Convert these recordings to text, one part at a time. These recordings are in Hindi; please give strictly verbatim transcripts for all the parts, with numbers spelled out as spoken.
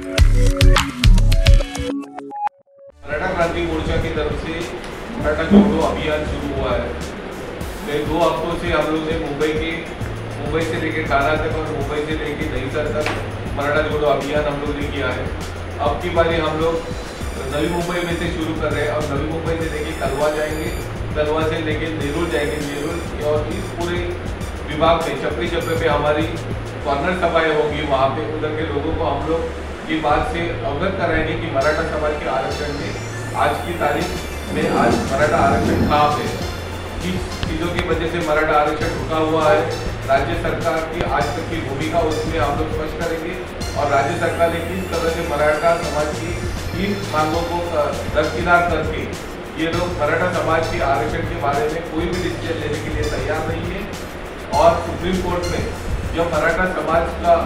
मराठा क्रांति मोर्चा की तरफ से मराठा जोड़ो अभियान शुरू हुआ है। तो दो हफ्तों से हम लोग ने मुंबई के मुंबई से लेकर ठाणा तक और मुंबई से लेकर दहीसर तक मराठा जोड़ो अभियान हम लोग ने किया है। अब की बारी हम लोग नवी मुंबई में से शुरू कर रहे हैं और नवी मुंबई से लेकर कलवा जाएंगे, कलवा से लेकर नेरुल जाएंगे, नेरुल और इस पूरे विभाग में चप्पे चप्पे पे हमारी कॉर्नर सभाएँ होंगी। वहाँ पे उधर के लोगों को हम लोग की बात से अवगत कराएंगे कि मराठा समाज के आरक्षण में आज की तारीख में आज मराठा आरक्षण कहाँ पे, किस चीज़ों की वजह से मराठा आरक्षण रुका हुआ है, राज्य सरकार की आज तक की भूमिका उसमें हम लोग स्पष्ट करेंगे और राज्य सरकार ने किस तरह से मराठा समाज की इन मांगों को दरकिनार करके ये लोग मराठा समाज के आरक्षण के बारे में कोई भी डिसीजन लेने के लिए तैयार नहीं है। और सुप्रीम कोर्ट में जब मराठा समाज का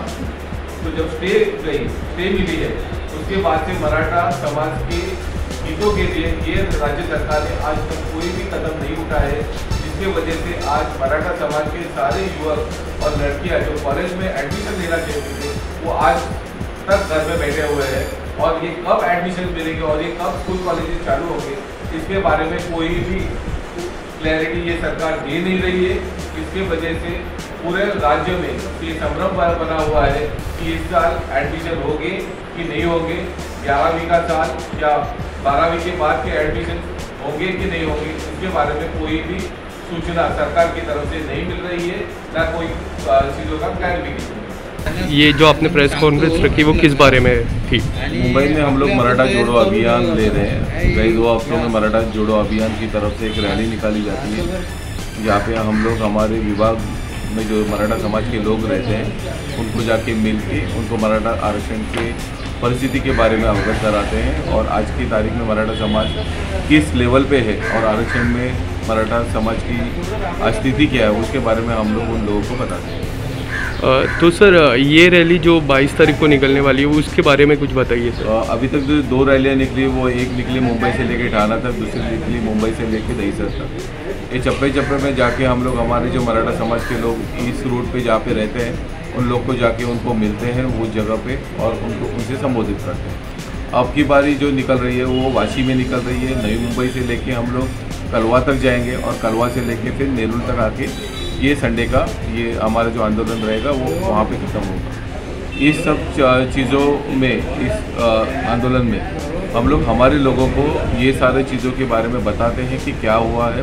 तो जब स्टे गई स्टे मिली है उसके बाद से मराठा समाज के हितों के लिए ये राज्य सरकार ने आज तक कोई भी कदम नहीं उठाया है, जिसके वजह से आज मराठा समाज के सारे युवक और लड़कियां जो कॉलेज में एडमिशन लेना चाहते थे वो आज तक घर में बैठे हुए हैं और ये कब एडमिशन मिलेंगे और ये कब स्कूल कॉलेजेस चालू होंगे इसके बारे में कोई भी क्लैरिटी ये सरकार दे नहीं रही है। इसके वजह से पूरे राज्य में ये संभ्रम बना हुआ है कि इस साल एडमिशन होंगे कि नहीं होंगे, ग्यारहवीं का साल या बारहवीं के बाद के एडमिशन होंगे कि नहीं होंगे, इसके बारे में कोई भी सूचना सरकार की तरफ से नहीं मिल रही है, ना कोई चीज़ों का क्लैरिफिकेशन। ये जो आपने प्रेस कॉन्फ्रेंस रखी वो किस बारे में थी? मुंबई में हम लोग मराठा जोड़ो अभियान ले रहे हैं। कई दो हफ्तों में मराठा जोड़ो अभियान की तरफ से एक रैली निकाली जाती है जहाँ पे हम लोग हमारे विभाग में जो मराठा समाज के लोग रहते हैं उनको जाके मिल के उनको मराठा आरक्षण के परिस्थिति के बारे में अवगत कराते हैं और आज की तारीख में मराठा समाज किस लेवल पे है और आरक्षण में मराठा समाज की स्थिति क्या है उसके बारे में हम लोग उन लोगों को बताते हैं। तो सर ये रैली जो बाईस तारीख को निकलने वाली है उसके बारे में कुछ बताइए सर। अभी तक जो दो रैलियाँ निकली वो एक निकली मुंबई से लेके ठाणा तक, दूसरी निकली मुंबई से लेके दहीसर तक। ये चप्पे चप्पे में जाके हम लोग हमारे जो मराठा समाज के लोग इस रूट पे जहाँ पे रहते हैं उन लोग को जाके उनको मिलते हैं वो जगह पे और उनको उनसे संबोधित करते हैं। अब की बारी जो निकल रही है वो वाशी में निकल रही है। नई मुंबई से लेके हम लोग कलवा तक जाएंगे और कलवा से लेके फिर नेरुल तक आके ये संडे का ये हमारा जो आंदोलन रहेगा वो वहाँ पे ख़त्म होगा। इस सब चीज़ों में इस आंदोलन में हम लोग हमारे लोगों को ये सारे चीज़ों के बारे में बताते हैं कि क्या हुआ है,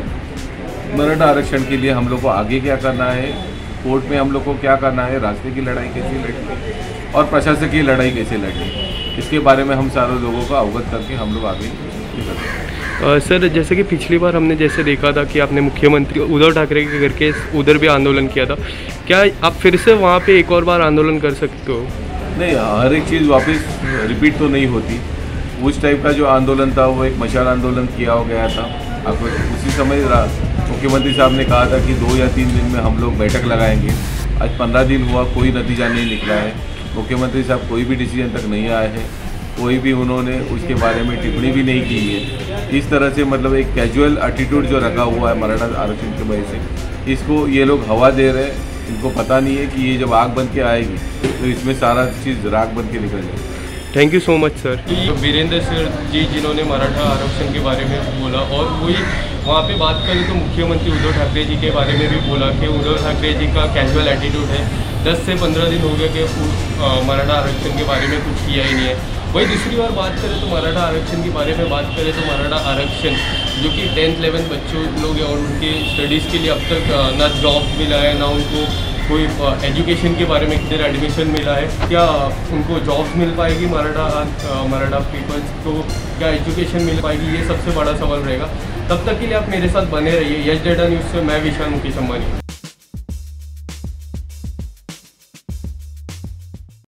मराठा आरक्षण के लिए हम लोग को आगे क्या करना है, कोर्ट में हम लोग को क्या करना है, रास्ते की लड़ाई कैसे लड़नी है और प्रशासकीय लड़ाई कैसे लड़नी है, इसके बारे में हम सारे लोगों को अवगत करके हम लोग आगे निकलते हैं। आ, सर जैसे कि पिछली बार हमने जैसे देखा था कि आपने मुख्यमंत्री उद्धव ठाकरे के घर के उधर भी आंदोलन किया था, क्या आप फिर से वहाँ पे एक और बार आंदोलन कर सकते हो? नहीं, हर एक चीज़ वापस रिपीट तो नहीं होती। उस टाइप का जो आंदोलन था वो एक मशाल आंदोलन किया हो गया था। अब उसी समय मुख्यमंत्री साहब ने कहा था कि दो या तीन दिन में हम लोग बैठक लगाएंगे। आज पंद्रह दिन हुआ, कोई नतीजा नहीं निकला है। मुख्यमंत्री साहब कोई भी डिसीजन तक नहीं आए हैं, कोई भी उन्होंने उसके बारे में टिप्पणी भी नहीं की है। इस तरह से मतलब एक कैजुअल एटीट्यूड जो रखा हुआ है मराठा आरक्षण की वजह से, इसको ये लोग हवा दे रहे हैं। इनको पता नहीं है कि ये जब आग बन के आएगी तो इसमें सारा चीज़ राख बन के निकल जाएगी। Thank you so much sir. Virendra sir ji जिन्होंने मराठा आरक्षण के बारे में बोला और वही वहाँ पे बात करें तो मुख्यमंत्री उद्धव ठाकरे जी के बारे में भी बोला कि उद्धव ठाकरे जी का कैजुअल एटीट्यूड है। दस से पंद्रह दिन हो गए कि मराठा आरक्षण के बारे में कुछ किया ही नहीं है। वही दूसरी बार बात करें तो मराठा आरक्षण के बारे में बात करें तो मराठा आरक्षण जो कि टेंथ इलेवेंथ बच्चों लोग हैं और उनके स्टडीज़ के लिए अब तक ना जॉब मिला है, ना उनको कोई एजुकेशन के बारे में किधर एडमिशन मिला है, क्या उनको जॉब्स मिल पाएगी मराठा मराठा पीपल्स को, क्या एजुकेशन मिल पाएगी, ये सबसे बड़ा सवाल रहेगा। तब तक के लिए आप मेरे साथ बने रहिए। यस डेटा न्यूज़ से मैं विशाल मुकेश अंबानी।